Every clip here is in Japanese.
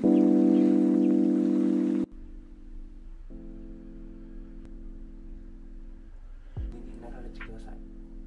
られてください。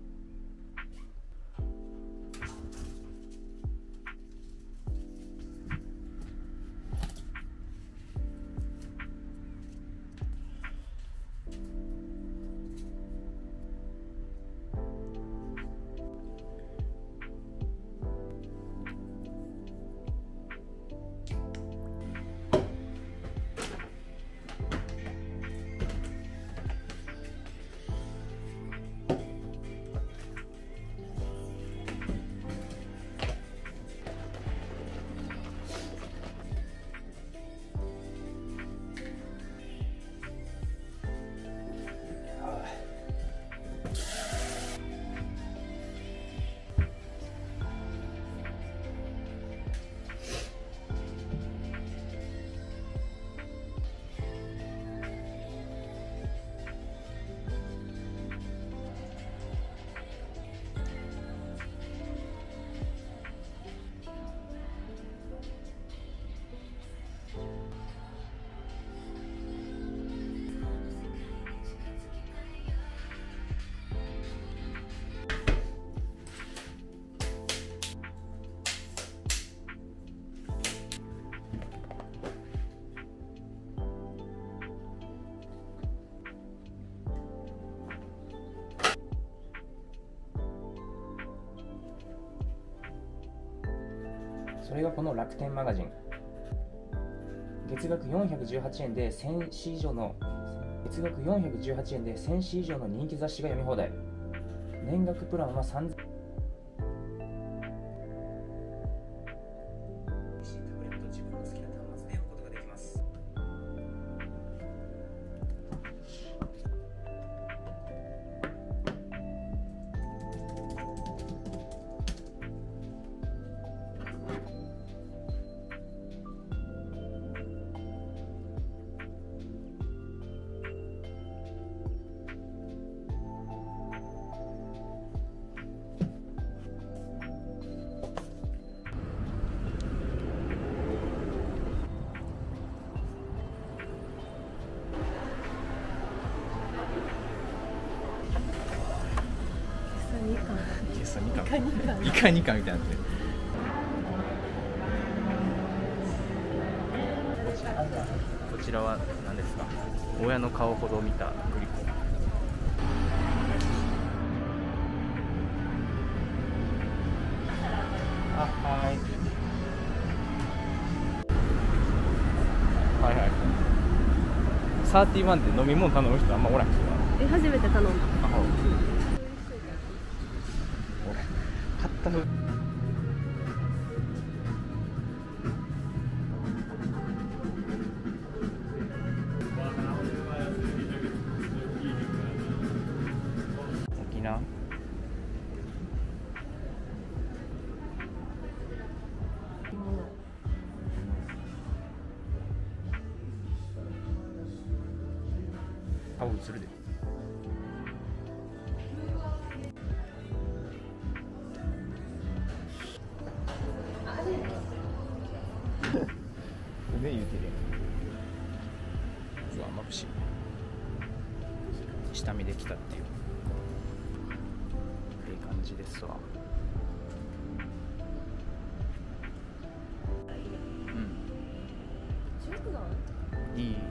それがこの楽天マガジン。月額418円で1000紙以上の人気雑誌が読み放題。年額プランは3000円。自分の好きな端末で読むことができます。 イカ2貫みたいになってる。こちらは何ですか？親の顔ほど見たグリコ。はいはい。31で飲み物頼む人あんまおらん人は。 初めて頼んだ。 買ったふ。沖縄。顔映るで。ね、言うてるやん。うわ、眩しい。下見できたっていう。いい感じですわ。うん。いい。